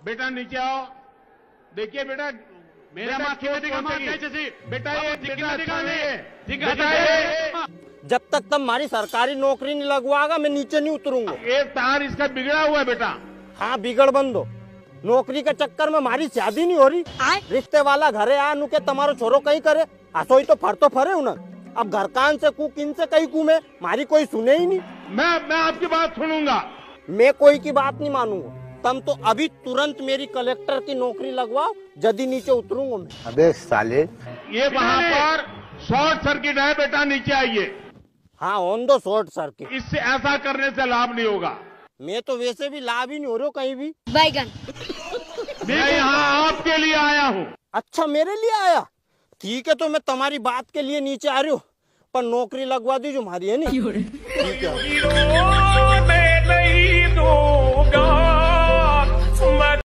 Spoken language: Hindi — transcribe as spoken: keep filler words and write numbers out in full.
बेटा नीचे आओ। देखिए बेटा, मेरा बेटा ये बेटा ये जब तक तुम हमारी सरकारी नौकरी नहीं लगवाएगा मैं नीचे नहीं उतरूंगा। एक तार इसका बिगड़ा हुआ है बेटा। हाँ बिगड़ बंद हो। नौकरी के चक्कर में हमारी शादी नहीं हो रही। रिश्ते वाला घरे आ नु के तुम्हारो छोरो कहीं करे हसोई तो फर तो फरे उन। अब घर कान से कू किन से कहीं कू में मारी कोई सुने ही नहीं। मैं मैं आपकी बात सुनूंगा। मैं कोई की बात नहीं मानूंगा। तुम तो अभी तुरंत मेरी कलेक्टर की नौकरी लगवाओ, जल्दी नीचे उतरूंगा मैं। अबे साले, ये वहाँ पर शॉर्ट सर्किट है बेटा, नीचे आइए। हाँ ऑन दो शॉर्ट सर्किट। इससे ऐसा करने से लाभ नहीं होगा। मैं तो वैसे भी लाभ ही नहीं हो रहा कहीं भी। बैगन मैं यहाँ आपके लिए आया हूँ। अच्छा मेरे लिए आया? ठीक है, तो मैं तुम्हारी बात के लिए नीचे आ रही हूँ, पर नौकरी लगवा दी जो हमारी है नहीं। ठीक है।